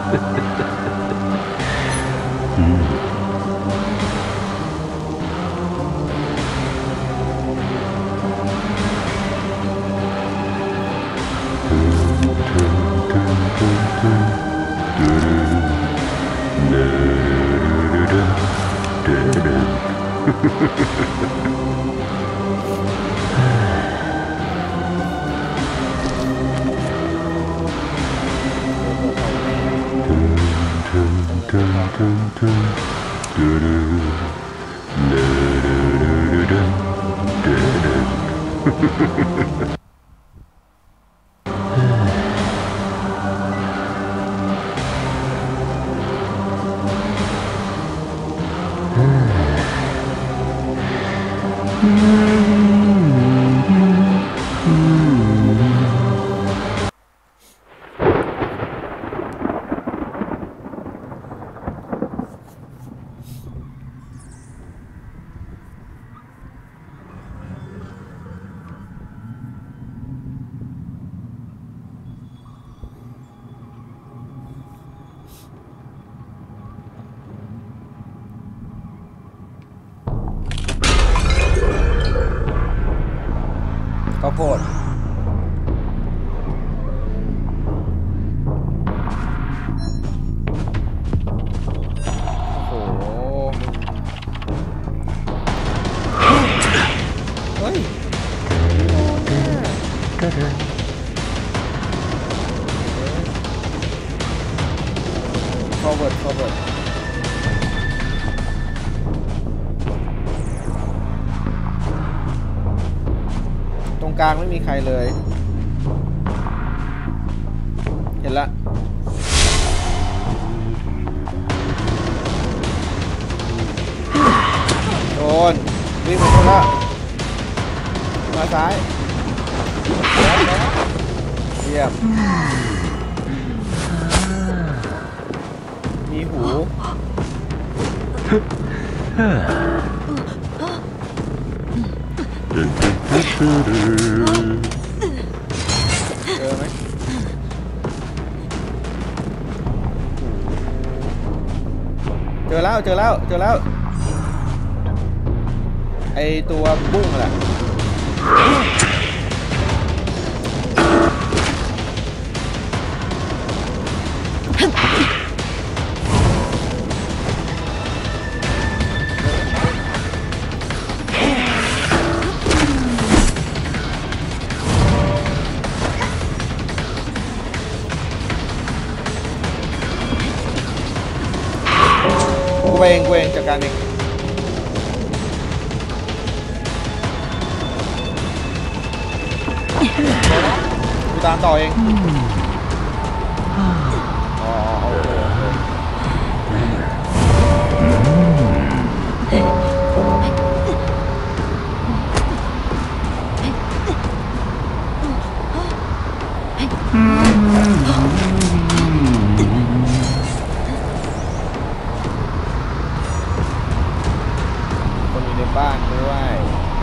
ข้าวโพดโอ้โหเฮ้ยforward ตรงกลางไม่มีใครเลยเห็นละโดนวิ่งมาแล้วมาซ้ายเยี่ยมมีหูเจอไหมเจอแล้วไอตัวบุ้งแหละเวงจากการเองกูตามต่อเองบ้านด้วย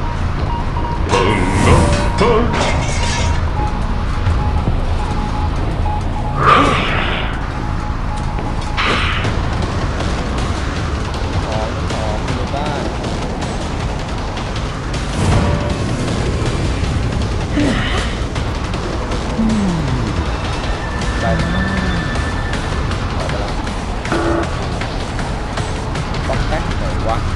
ของในบ้านได้เอาไปละป๊อกแป๊กไหนวะ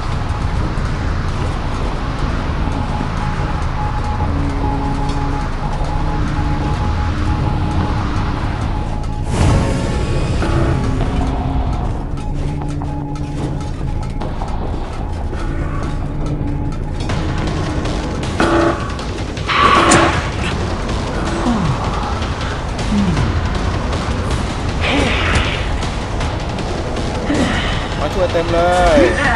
มาช่วยเต็มเลย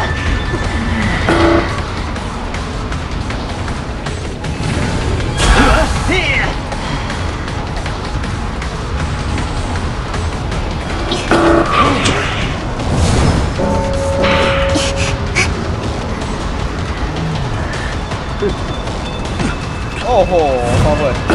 โอ้โหพอเปิด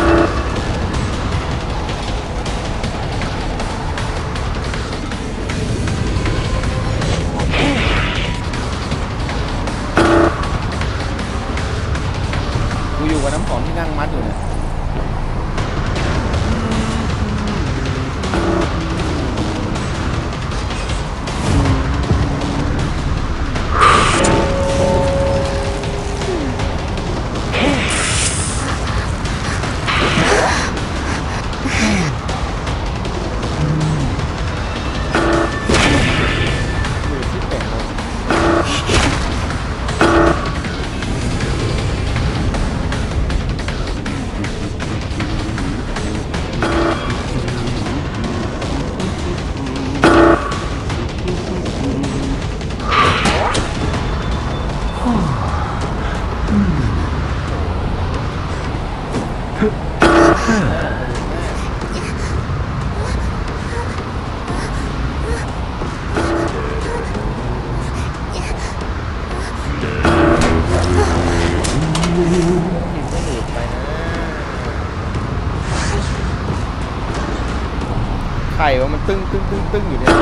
วะมันตึ้งอยู่เนี่ย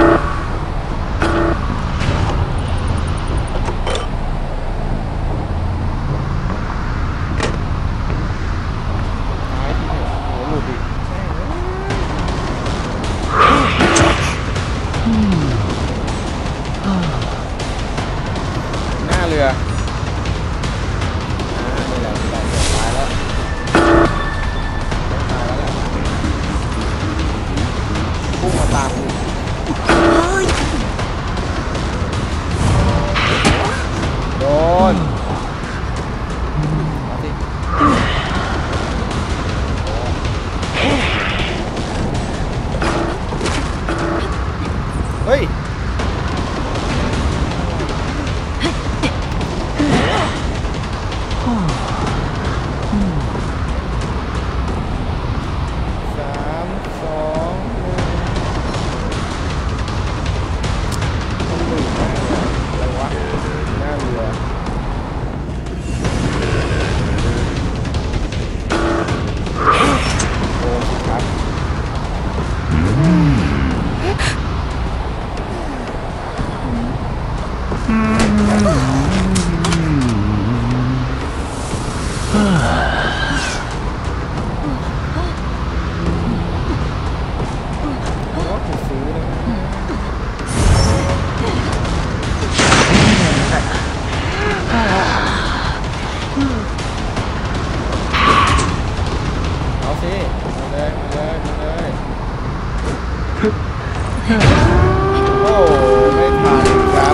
หน้าเรือนี่แหละตายแล้วพุ่งมาตามกูโดนมาสิเฮ้ยโอ้ไม่ทันครับ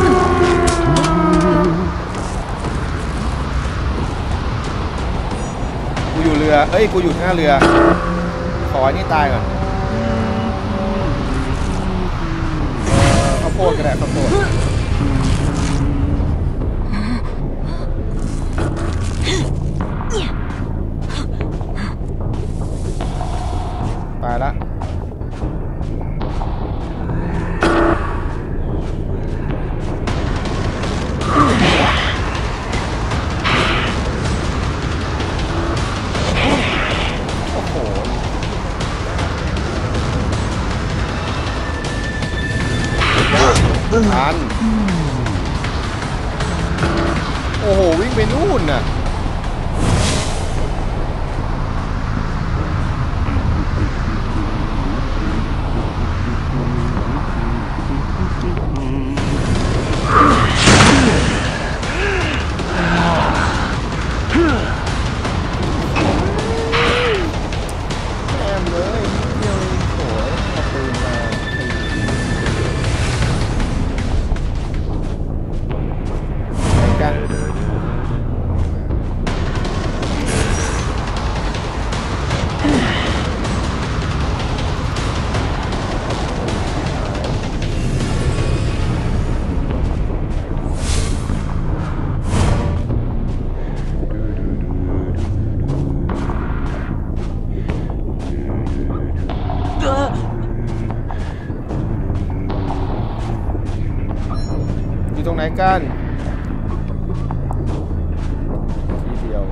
กูอยู่เรือเอ้ยกูอยู่หน้าเรือขออันนี้ตายก่อนข้าวโพดก็ได้ข้าวโพดตายละทันโอ้โหวิ่งไปนู่นน่ะแอมเลยเดียวโอ้ยเอาปืนมาอยู่ตรงไหนกันทีเดียว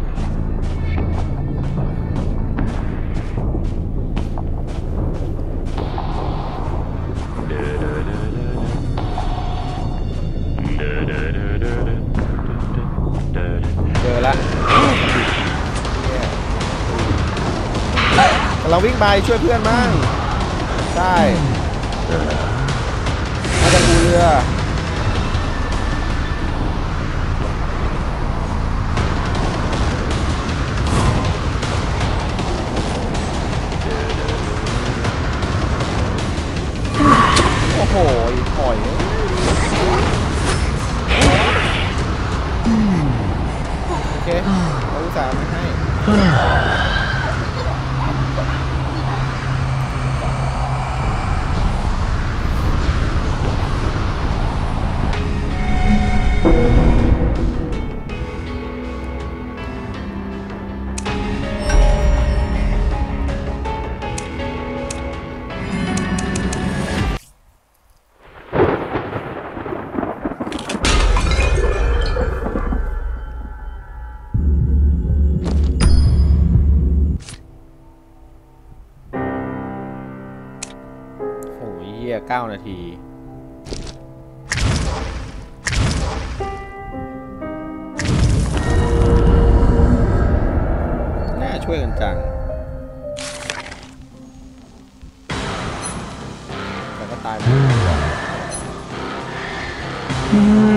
เจอละเราวิ่งไปช่วยเพื่อนมั่งใช่มาจากอู่เรือโอ้โหปล่อยโอเคเราอุตส่าห์มาให้โอ้ย 9 นาทีน่าช่วยกันจังแต่ก็ตายหมด